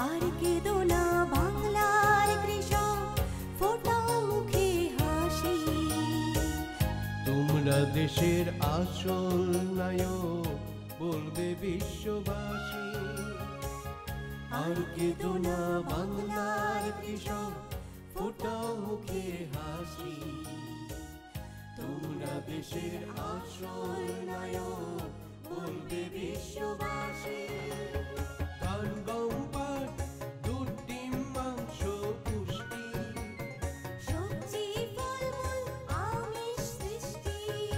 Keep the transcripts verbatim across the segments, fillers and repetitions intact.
আর কেঁদো না বাংলার কৃষক, ফোটাও মুখে হাসি। তোমরা দেশের আসল নায়ক, বলবে বিশ্ববাসী। আর কেঁদো না বাংলার কৃষক, ফোটাও মুখে হাসি। তোমরা দেশের আসল নায়ক, বলবে বিশ্ববাসী। ধান গম পাট দুধ ডিম মাংস পুষ্টি, সবজি ফলমূল আমিষ সৃষ্টি।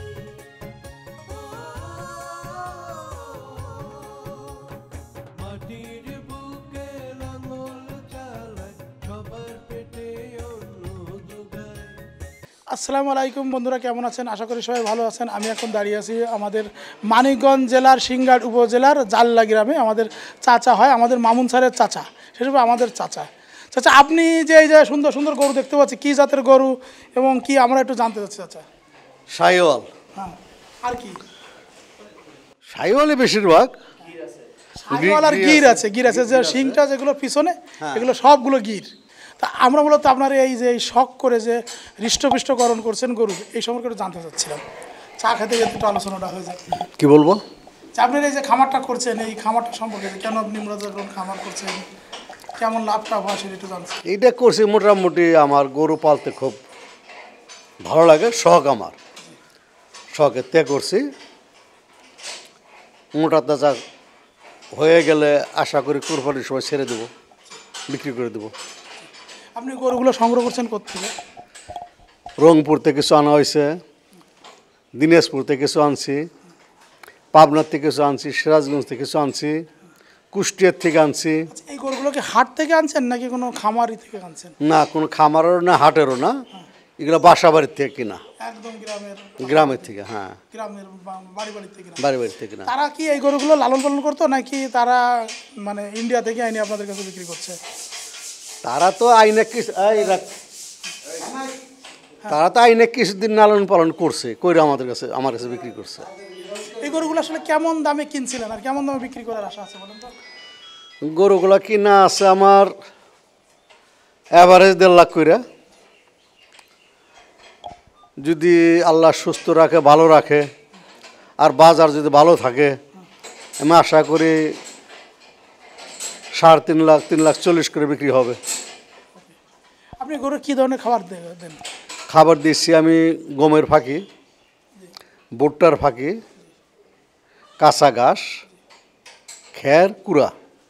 মাটির বুকে লাঙল চালায়, সবার পেটে অন্ন যোগায়। আসসালামু আলাইকুম বন্ধুরা, কেমন আছেন? আশা করি সবাই ভালো আছেন। আমি এখন দাঁড়িয়ে আছি আমাদের মানিকগঞ্জ জেলার সিংঘাট উপজেলার জাল্লা গ্রামে। আমাদের চাচা হয়, আমাদের মামুন স্যারের চাচা, সেসব আমাদের চাচা। চাচা, আপনি যে এই যে সুন্দর সুন্দর গরু দেখতে পাচ্ছি, কী জাতের গরু এবং কি আমরা একটু জানতে চাচ্ছি চাচা। সাইওয়াল। হ্যাঁ, আর কি? সাইওয়ালে বেশিরভাগ। সাইওয়াল আর গির আছে, গির আছে যে শিংটা যেগুলো পিছনে, এগুলো সবগুলো গির। তা আমরা মূলত আপনার এই যে এই শখ করে যে হৃষ্টপুষ্টকরণ করছেন গরু, এই সম্পর্কে একটু জানতে চাচ্ছিলাম। চা খেতে গেলে একটু আলোচনাটা হয়ে যায়। কি বলবো? যে আপনার এই যে খামারটা করছেন, এই খামারটা সম্পর্কে কেন আপনি মূলত খামার করছেন, কেমন লাভটা হয় সেটা একটু জানছি। এইটা করছি মোটামুটি আমার গরু পালতে খুব ভালো লাগে, শখ আমার। শখের তে করছি। মোটা তাজা হয়ে গেলে আশা করি কোরবানির সময় ছেড়ে দেবো, বিক্রি করে দেবো। আপনি গরুগুলো সংগ্রহ করছেন কোত্থেকে? রংপুর থেকে কিছু আনা হয়েছে, দিনাজপুর থেকে কিছু আনছি, পাবনার থেকে কিছু আনছি, সিরাজগঞ্জ থেকে কিছু আনছি, কুষ্টিয়ার থেকে আনছি। এই গরুগুলোকে হাট থেকে আনছেন নাকি কোনো খামারি থেকে আনছেন? না, কোনো খামারেরও না, হাটেরও না, এগুলো বাসা বাড়ির থেকে কিনা, একদম গ্রামের গ্রামের থেকে। হ্যাঁ, গ্রামের বা- বাড়ি বাড়ি থেকে না? বাড়ি বাড়ি থেকে না। তারা কি এই গরুগুলো লালন পালন করতো নাকি তারা মানে ইন্ডিয়া থেকে আইনে আপনাদের কাছে বিক্রি করছে? তারা তো আইনে কিছু এই রাখ- তারা তো আইনে কিছুদিন লালন পালন করছে, কইরা আমাদের কাছে আমার কাছে বিক্রি করছে। এই গরুগুলো আসলে কেমন দামে কিনছিলেন আর কেমন দামে বিক্রি করার আশা আছে বলেন তো? গরুগুলা কিনা আছে আমার অ্যাভারেজ দেড় লাখ কইরা। যদি আল্লাহ সুস্থ রাখে, ভালো রাখে, আর বাজার যদি ভালো থাকে, আমি আশা করি সাড়ে তিন লাখ তিন লাখ চল্লিশ করে বিক্রি হবে। আপনি গরুর কী ধরনের খাবার দে- দেন? খাবার দিচ্ছি আমি গমের ফাঁকি, ভুট্টার ফাঁকি, কাঁচা ঘাস, খ্যার, কুড়া,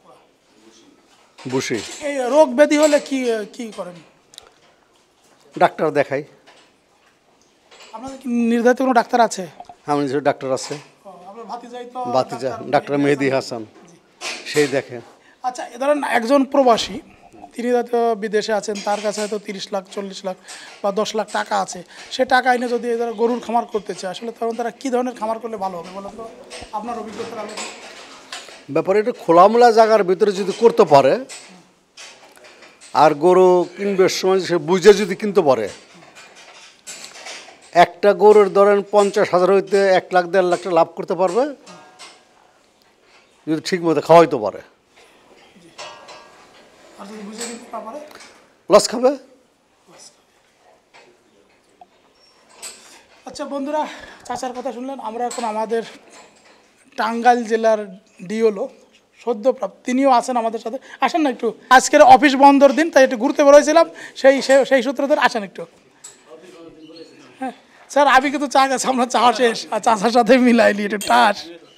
বসি। এই রোগ ব্যাধি হলে কি কি করেন? ডাক্তার দেখাই। আপনাদের কি নির্ধারিত কোনো ডাক্তার আছে? আমার নিজের ডাক্তার আছে, ও, আপনার ভাতিজাই তো বাতিজা ডাক্তার। ডাক্তার মেহেদি হাসান, সেই দেখে। আচ্ছা, এ ধরেন একজন প্রবাসী, তিনি হয়তো বিদেশে আছেন, তার কাছে হয়তো তিরিশ লাখ চল্লিশ লাখ বা দশ লাখ টাকা আছে, সে টাকা এনে যদি এই ধরনের গরুর খামার করতে চায়, আসলে তখন তারা কী ধরনের খামার করলে ভালো হবে বলেন তো? আপনার অভিজ্ঞতার আলোকে। ব্যাপারে একটু খোলামেলা জায়গার ভিতরে যদি করতে পারে, আর গরু কিনবে সময় সে বুঝে যদি কিনতে পারে, একটা গরুর ধরেন পঞ্চাশ হাজার হইতে এক লাখ দেড় লাখ টাকা লাভ করতে পারবে যদি ঠিক মতো খাওয়াইতে পারে। আর যদি বুঝে কিনতে না পারে, লস খাবে। আচ্ছা বন্ধুরা, চাচার কথা শুনলেন। আমরা এখন আমাদের টাঙ্গাইল জেলার ডিওলো সদ্যপ্রাপ্ত, তিনিও আছেন আমাদের সাথে। আসেন না একটু, আজকের অফিস বন্ধর দিন, তাই একটু ঘুরতে বেরোয়ছিলাম, সেই সে- সেই সূত্র ধরে আসেন একটু। হ্যাঁ স্যার, আমি কিন্তু চা গেছে, আমরা চা শেষ আর চাচার সাথে মিলাইলি একটু টাস।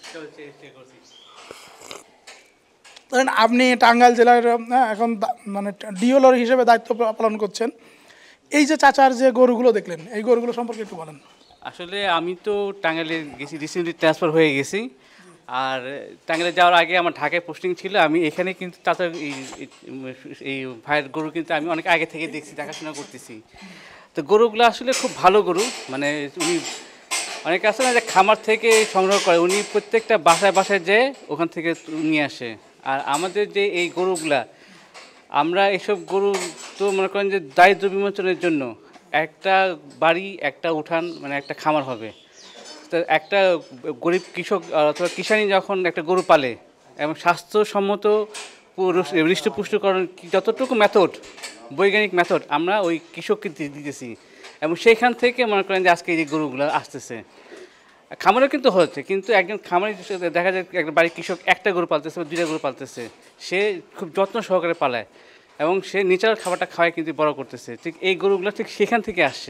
ধরেন আপনি টাঙ্গাইল জেলার হ্যাঁ, এখন দা- মানে ডিওলোর হিসেবে দায়িত্ব পালন করছেন। এই যে চাচার যে গরুগুলো দেখলেন, এই গরুগুলো সম্পর্কে একটু বলেন। আসলে আমি তো টাঙ্গাইলে গেছি, রিসেন্টলি ট্রান্সফার হয়ে গেছি। আর টাঙ্গাইলে যাওয়ার আগে আমার ঢাকায় পোস্টিং ছিল। আমি এখানে কিন্তু তাদের এই এই ভাইয়ের গরু কিন্তু আমি অনেক আগে থেকে দেখছি, দেখাশোনা করতেছি। তো গরুগুলো আসলে খুব ভালো গরু, মানে উনি অনেক আছে না যে খামার থেকে সংগ্রহ করে, উনি প্রত্যেকটা বাসায় বাসায় যেয়ে ওখান থেকে নিয়ে আসে। আর আমাদের যে এই গরুগুলা, আমরা এসব গরু তো মনে করেন যে দারিদ্র বিমোচনের জন্য একটা বাড়ি, একটা উঠান, মানে একটা খামার হবে। তো একটা গরিব কৃষক অথবা কিষানি যখন একটা গরু পালে এবং স্বাস্থ্যসম্মত হৃষ্টপুষ্টকরণ যতটুকু মেথড বৈজ্ঞানিক মেথড আমরা ওই কৃষককে দিতেছি এবং সেইখান থেকে মনে করেন যে আজকে এই যে গরুগুলো আসতেছে খামারে কিন্তু হচ্ছে কিন্তু একজন খামারে দেখা যায় একটা বাড়ির কৃষক একটা গরু পালতেছে বা দুইটা গরু পালতেছে সে খুব যত্ন সহকারে পালায় এবং সে ন্যাচারাল খাবারটা খাওয়ায় কিন্তু বড় করতেছে ঠিক এই গরুগুলো ঠিক সেখান থেকে আসছে।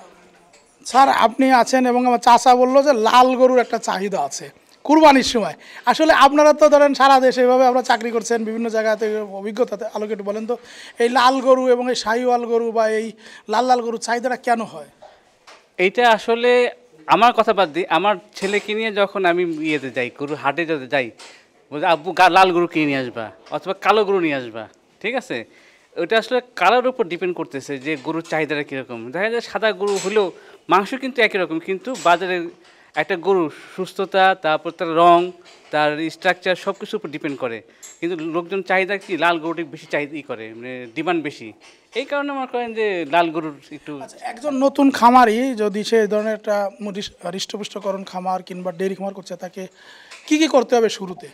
স্যার আপনি আছেন এবং আমার চাচা বললো যে লাল গরুর একটা চাহিদা আছে কুরবানির সময়। আসলে আপনারা তো ধরেন সারা দেশে এভাবে আপনারা চাকরি করছেন বিভিন্ন জায়গাতে অভিজ্ঞতাতে আলোকে একটু বলেন তো এই লাল গরু এবং এই শাহিওয়াল গরু বা এই লাল লাল গরুর চাহিদাটা কেন হয়? এইটা আসলে আমার কথা বাদ দিই, আমার ছেলেকে নিয়ে যখন আমি ইয়েতে যাই গরু হাটে যাতে যাই বলছে আব্বু লাল গরু কিনে নিয়ে আসবা অথবা কালো গরু নিয়ে আসবা, ঠিক আছে? ওইটা আসলে কালার উপর ডিপেন্ড করতেছে যে গরুর চাহিদাটা কীরকম। দেখা যায় সাদা গরু হলেও মাংস কিন্তু একই রকম, কিন্তু বাজারে একটা গরুর সুস্থতা তারপর তার রং তার স্ট্রাকচার সব কিছুর উপর ডিপেন্ড করে, কিন্তু লোকজন চাহিদা কি লাল গরুটি বেশি চাহিদা করে মানে ডিমান্ড বেশি, এই কারণে মনে করেন যে লাল গরুর একটু। একজন নতুন খামারি যদি সে ধরনের একটা হৃষ্টপুষ্টকরণ খামার কিংবা ডেয়ারি খামার করছে তাকে কি কি করতে হবে শুরুতে?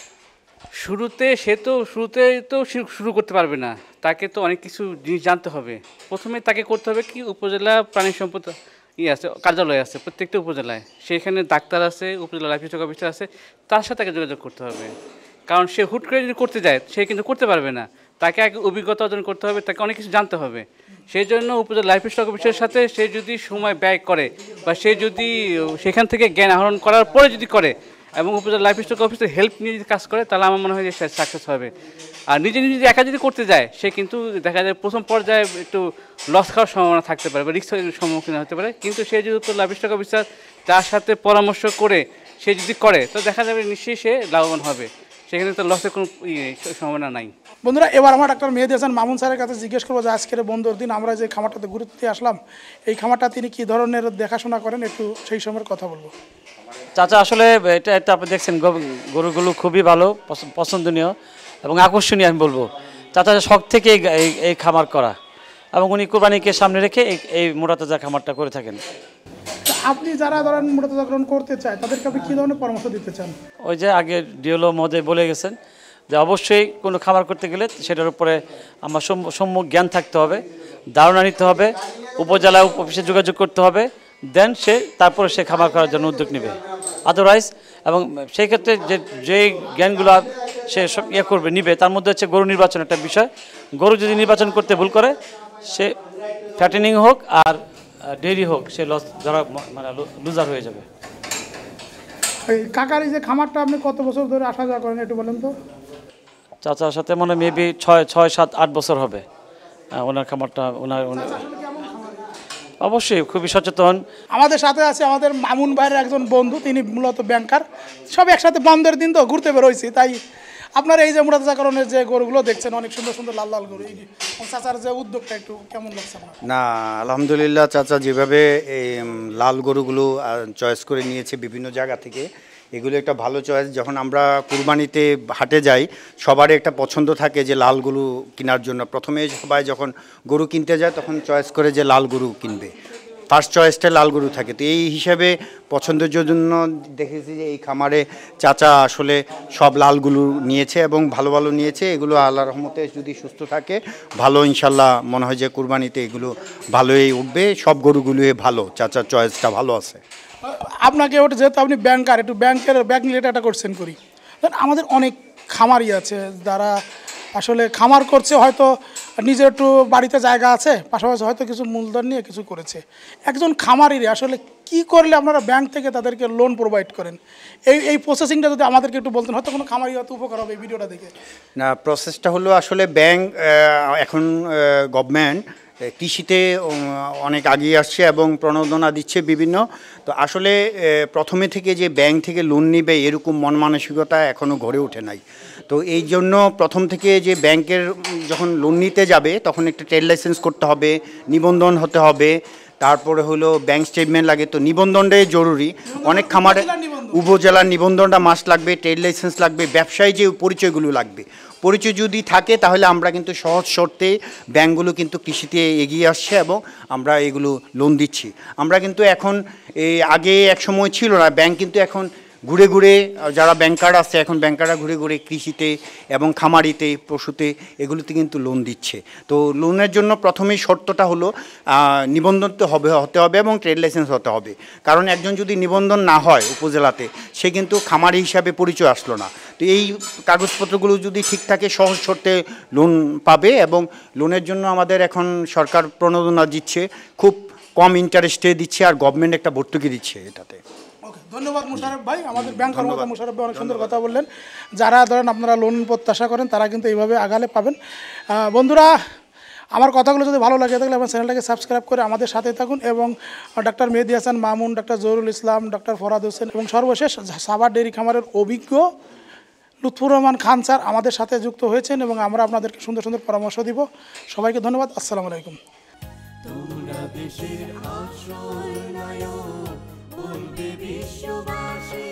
শুরুতে সে তো শুরুতে তো শুরু করতে পারবে না, তাকে তো অনেক কিছু জিনিস জানতে হবে। প্রথমে তাকে করতে হবে কি উপজেলা প্রাণী সম্পদ ইয়ে আছে কার্যালয় আছে প্রত্যেকটা উপজেলায়, সেখানে ডাক্তার আছে উপজেলা লাইফ স্টক অফিসার আছে, তার সাথে তাকে যোগাযোগ করতে হবে। কারণ সে হুট করে যদি করতে যায় সে কিন্তু করতে পারবে না, তাকে আগে অভিজ্ঞতা অর্জন করতে হবে, তাকে অনেক কিছু জানতে হবে। সেই জন্য উপজেলা লাইফ স্টক অফিসারের সাথে সে যদি সময় ব্যয় করে বা সে যদি সেখান থেকে জ্ঞান আহরণ করার পরে যদি করে এবং উপজেলা লাইফ স্টক অফিসের হেল্প নিয়ে যদি কাজ করে তাহলে আমার মনে হয় যে সে সাকসেস হবে। আর নিজে নিজে যদি একা যদি করতে যায় সে কিন্তু দেখা যায় প্রথম পর্যায়ে একটু লস খাওয়ার সম্ভাবনা থাকতে পারে বা রিস্কের সম্মুখীন হতে পারে, কিন্তু সে যদি উপজেলা লাইফ স্টক অফিসার তার সাথে পরামর্শ করে সে যদি করে তো দেখা যাবে নিশ্চয়ই সে লাভবান হবে, সেখানে তো লসের কোনো সম্ভাবনা নাই। বন্ধুরা এবার আমার ডাক্তার মেহেদী হাসান মামুন স্যারের কাছে জিজ্ঞেস করবো যে আজকের বন্ধুর দিন আমরা যে খামারটাতে গুরুত্ব দিয়ে আসলাম এই খামারটা তিনি কী ধরনের দেখাশোনা করেন একটু সেই সময়ের কথা বলবো। চাচা আসলে এটা এটা আপনি দেখছেন গরুগুলো খুবই ভালো পছন্দনীয় এবং আকর্ষণীয় আমি বলবো। চাচা শখ থেকে এই এই খামার করা এবং উনি কোরবানিকে সামনে রেখে এই এই মোটাতাজা খামারটা করে থাকেন। আপনি যারা ধরেন মোটাতাজাকরণ করতে চায় তাদেরকে আপনি কী ধরনের পরামর্শ দিতে চান? ওই যে আগে ডিওলো মহোদয় বলে গেছেন যে অবশ্যই কোনো খামার করতে গেলে সেটার উপরে আমার সম্যক জ্ঞান থাকতে হবে, ধারণা নিতে হবে, উপজেলা অফিসে যোগাযোগ করতে হবে, দেন সে তারপরে সে খামার করার জন্য উদ্যোগ নেবে। আদারওয়াইজ এবং সেই ক্ষেত্রে যে যে জ্ঞানগুলো সে সব ইয়ে করবে নিবে তার মধ্যে হচ্ছে গরু নির্বাচন একটা বিষয়। গরু যদি নির্বাচন করতে ভুল করে সে ফ্যাটেনিং হোক আর ডেয়ারি হোক সে লস ধরা মানে লুজার হয়ে যাবে। এই কাকার এই যে খামারটা আপনি কত বছর ধরে আসা যাওয়া করেন একটু বলেন তো? চাচার সাথে মানে মেবি ছয় ছয় সাত আট বছর হবে ওনার খামারটা। ওনার অবশ্যই খুবই সচেতন। আমাদের সাথে আছে আমাদের মামুন ভাইয়ের একজন বন্ধু, তিনি মূলত ব্যাংকার, সব একসাথে বন্ধের দিন তো ঘুরতে বেরোইছি। তাই আপনার এই যে মোটাতাজাকরণের যে গরুগুলো দেখছেন অনেক সুন্দর সুন্দর লাল লাল গরু, এই চাচার যে উদ্যোগটা একটু কেমন লাগছে? না আলহামদুলিল্লাহ, চাচা যেভাবে এই লাল গরুগুলো চয়েস করে নিয়েছে বিভিন্ন জায়গা থেকে, এগুলো একটা ভালো চয়েস। যখন আমরা কুরবানিতে হাটে যাই সবারই একটা পছন্দ থাকে যে লাল গরু কেনার জন্য। প্রথমে সবাই যখন গরু কিনতে যায় তখন চয়েস করে যে লাল গরু কিনবে, ফার্স্ট চয়েসটা লাল গরু থাকে। তো এই হিসাবে পছন্দের জন্য দেখেছি যে এই খামারে চাচা আসলে সব লালগুলো নিয়েছে এবং ভালো ভালো নিয়েছে। এগুলো আল্লাহর রহমতে যদি সুস্থ থাকে ভালো, ইনশাল্লাহ মনে হয় যে কুরবানিতে এগুলো ভালোই উঠবে। সব গরুগুলোই ভালো, চাচার চয়েসটা ভালো আছে। আপনাকে ওটা যেহেতু আপনি ব্যাংকার, একটু ব্যাংকের ব্যাংক রিলেটেড কোশ্চেন করি। আমাদের অনেক খামারই আছে যারা আসলে খামার করছে, হয়তো নিজের একটু বাড়িতে জায়গা আছে, পাশাপাশি হয়তো কিছু মূলধন নিয়ে কিছু করেছে। একজন খামারির আসলে কি করলে আপনারা ব্যাংক থেকে তাদেরকে লোন প্রোভাইড করেন, এই এই প্রসেসিংটা যদি আমাদেরকে একটু বলতেন হয়তো কোনো খামারি হয়তো উপকার হবে এই ভিডিওটা দেখে। না, প্রসেসটা হলো আসলে ব্যাংক এখন গভর্নমেন্ট কৃষিতে অনেক এগিয়ে আসছে এবং প্রণোদনা দিচ্ছে বিভিন্ন। তো আসলে প্রথমে থেকে যে ব্যাংক থেকে লোন নেবে এরকম মন মানসিকতা এখনও গড়ে ওঠে নাই। তো এই জন্য প্রথম থেকে যে ব্যাংকের যখন লোন নিতে যাবে তখন একটা ট্রেড লাইসেন্স করতে হবে, নিবন্ধন হতে হবে, তারপরে হলো ব্যাংক স্টেটমেন্ট লাগে। তো নিবন্ধনটাই জরুরি। অনেক খামারে উপজেলার নিবন্ধনটা মাস্ট লাগবে, ট্রেড লাইসেন্স লাগবে, ব্যবসায়ী যে পরিচয়গুলো লাগবে। পরিচয় যদি থাকে তাহলে আমরা কিন্তু সহজ শর্তে ব্যাংকগুলো কিন্তু কৃষিতে এগিয়ে আসছে এবং আমরা এগুলো লোন দিচ্ছি। আমরা কিন্তু এখন এই আগে এক সময় ছিল না, ব্যাংক কিন্তু এখন ঘুরে ঘুরে যারা ব্যাংকার আছে এখন ব্যাংকাররা ঘুরে ঘুরে কৃষিতে এবং খামারিতে পশুতে এগুলোতে কিন্তু লোন দিচ্ছে। তো লোনের জন্য প্রথমেই শর্তটা হলো নিবন্ধন তো হবে হতে হবে এবং ট্রেড লাইসেন্স হতে হবে। কারণ একজন যদি নিবন্ধন না হয় উপজেলাতে সে কিন্তু খামারি হিসাবে পরিচয় আসলো না। তো এই কাগজপত্রগুলো যদি ঠিক থাকে সহজ শর্তে লোন পাবে এবং লোনের জন্য আমাদের এখন সরকার প্রণোদনা দিচ্ছে, খুব কম ইন্টারেস্টে দিচ্ছে আর গভর্নমেন্ট একটা ভর্তুকি দিচ্ছে এটাতে। ওকে, ধন্যবাদ মুশারফ ভাই, আমাদের ব্যাংক কর্মকর্তা মুশারফ ভাই অনেক সুন্দর কথা বললেন। যারা ধরেন আপনারা লোন প্রত্যাশা করেন তারা কিন্তু এইভাবে আগালে পাবেন। বন্ধুরা, আমার কথাগুলো যদি ভালো লাগে তাহলে আমার চ্যানেলটাকে সাবস্ক্রাইব করে আমাদের সাথে থাকুন এবং doctor Mehedi Hasan Mamun, doctor Zahurul Islam, doctor Farad Hossain এবং সর্বশেষ সাভার ডেইরি খামারের অভিজ্ঞ লুৎফুর রহমান খান স্যার আমাদের সাথে যুক্ত হয়েছেন এবং আমরা আপনাদেরকে সুন্দর সুন্দর পরামর্শ দিব। সবাইকে ধন্যবাদ। আসসালামু আলাইকুম। তোমরা দেশের আসল নায়ক, বলবে বিশ্ববাসী